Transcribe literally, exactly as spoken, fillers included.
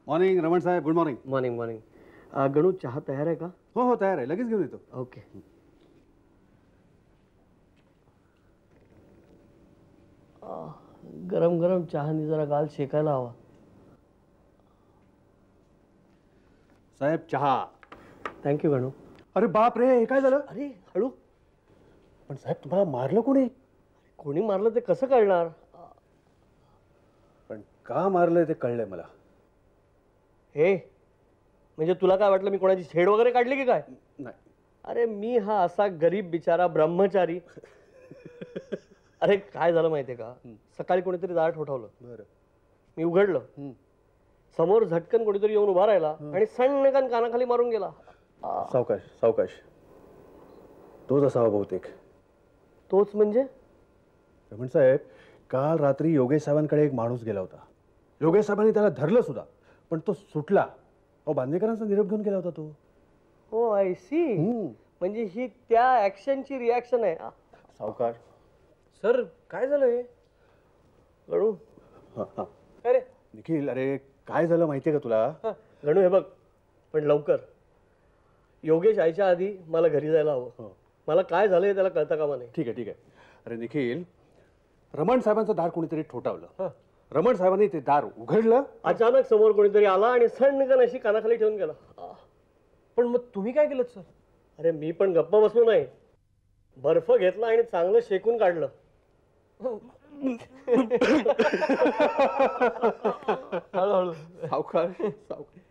Morning Raman साहेब. Good morning. Morning morning. Ganu चहा तयार आहे का? हो हो तयार आहे, लगेच घेऊन येतो. ओके. गरम गरम चहानी जरा गाल शेकायला हवा. साहेब चहा. थँक्यू गणू. अरे बाप रे, हे काय झालं? अरे हळू. पण साहेब तुम्हाला मारलं कोणी? कोणी मारलं ते कसं कळणार? पण का मारलंय ते कळलंय मला. हे म्हणजे तुला काय वाटलं मी कोणाची छेड वगैरे काढली की काय? नाही. अरे मी हा असा गरीब बिचारा ब्रह्मचारी. अरे काय झालं माहितीये का, सकाळी कोणीतरी दार ठोठावलं. बरं. मी उघडलं, समोर झटकन कोणीतरी येऊन उभा राहिला आणि सण्णकन कानाखाली मारून गेला. सावकाश सावकाश. तोच असावा बहुतेक. तोच म्हणजे? रमण साहेब, काल रात्री योगेश साहेबांकडे एक माणूस गेला होता. योगेश साहेबांनी त्याला धरलं सुद्धा, पण तो सुटला. अहो बांदेकरांचा निरोप घेऊन गेला होता तो. हो आय सी. म्हणजे ही त्या ऍक्शनची रिॲक्शन आहे. सावकाश. सर काय झालं हे? गणू. अरे निखिल, अरे काय झालं माहितीये का तुला? गणू हे बघ, पण लवकर. योगेश यायच्या आधी मला घरी जायला हवं. मला काय झालंय त्याला कळता कामा नाही. ठीक आहे ठीक आहे. अरे निखिल, रमण साहेबांचं दार कोणीतरी ठोठावलं. रमण साहेबांनी ते दार उघडलं. अचानक समोर कोणीतरी आला आणि सण्णकन अशी कानाखाली ठेवून गेला. पण मग तुम्ही काय केलं सर? अरे मी पण गप्प बसलो नाही. बर्फ घेतला आणि चांगलं शेकून काढलं. हळूहळू. सावकाश सावकाश.